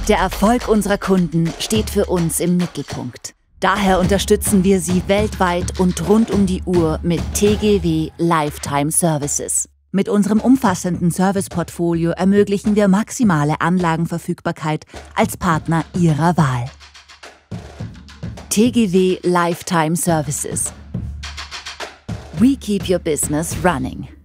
Der Erfolg unserer Kunden steht für uns im Mittelpunkt. Daher unterstützen wir sie weltweit und rund um die Uhr mit TGW Lifetime Services. Mit unserem umfassenden Serviceportfolio ermöglichen wir maximale Anlagenverfügbarkeit als Partner Ihrer Wahl. TGW Lifetime Services. We keep your business running.